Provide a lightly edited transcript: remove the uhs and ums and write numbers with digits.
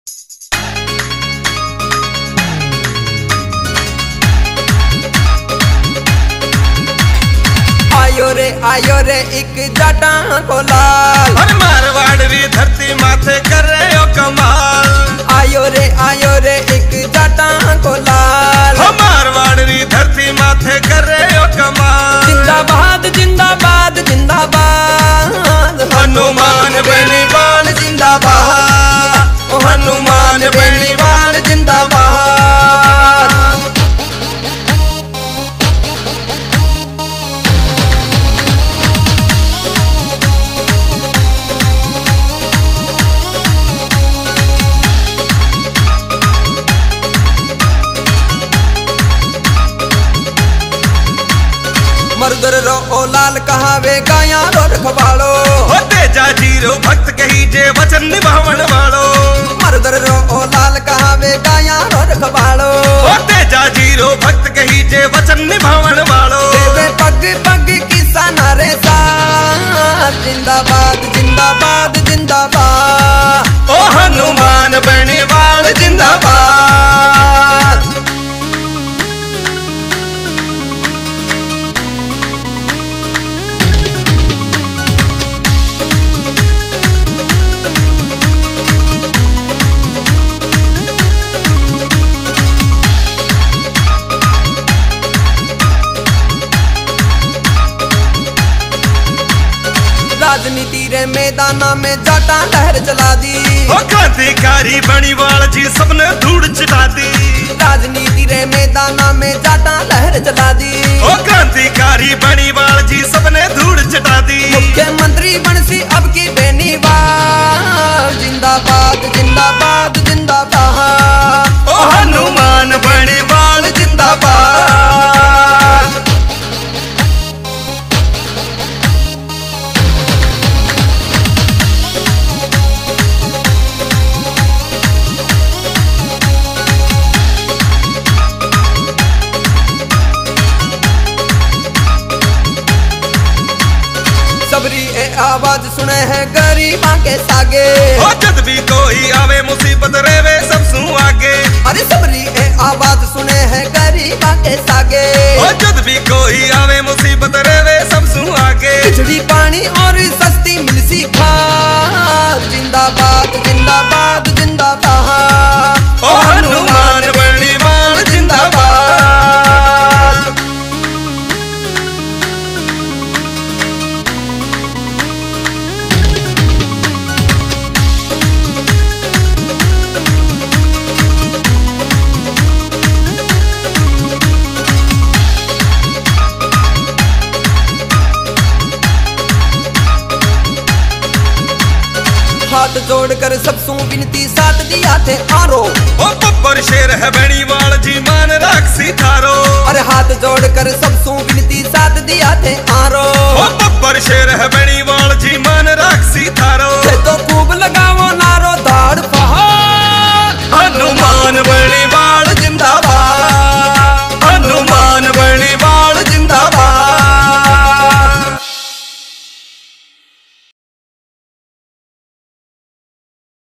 आयो रे एक जाटा को लाल, हर मारवाड़ी धरती माथे कर रहे हो कमाल। आयो रे एक जाटा को लाल, हम मारवाड़ी धरती माथे कर रहे हो कमाल। जिंदाबाद जिंदाबाद जिंदाबाद, हनुमान बेनीवाल जिंदाबाद, हनुमान बेनीवाल जिंदाबाद। मर्दर रो ओ लाल कहावे गाया रो रखवालो, हो तेजा जीरो भक्त कही जे वचन निभावन वालो। मर्दर रो ओ लाल कहावे गाया रो रखवालो, हो तेजा जीरो भक्त कही जे वचन निभावन वालो। देवे पग पग किसान रे साथ, जिंदाबाद जिंदाबाद जिंदाबाद, ओ हनुमान बेनीवाल जिंदाबाद। राजनीति रे मैदाना में जाटा लहर चला दी, ओ क्रांतिकारी बेनीवाल जी सबने धूड़ चिटा दी। राजनीति रे मैदाना में जाटा लहर चला दी, ओ क्रांतिकारी बेनीवाल जी सबने धूड़ चिटा दी। मुख्यमंत्री बनसी अब की बेनीवाल, जिंदाबाद जिंदाबाद जिंदाबाद, ओ हनुमान बेनीवाल जिंदाबाद। सबरी ए आवाज सुने है गरीबा के सागे, ओ जद भी कोई आवे मुसीबत रेवे सब सू आगे। अरे सबरी ए आवाज सुने है गरीबा के सागे, ओ जद भी कोई आवे मुसीबत रेवे सब सू आगे। खिचड़ी पानी और सस्ती मिलसी खाद, जिंदाबाद जिंदाबाद जिंदाबाद, ओ हनुमान बेनीवाल जिंदाबाद। हाथ जोड़कर सबसू विनती साथ दिया थे आरो, ओ बब्बर शेर है बेनीवाल जी मान राखसी थारो। अरे हाथ जोड़कर सबसू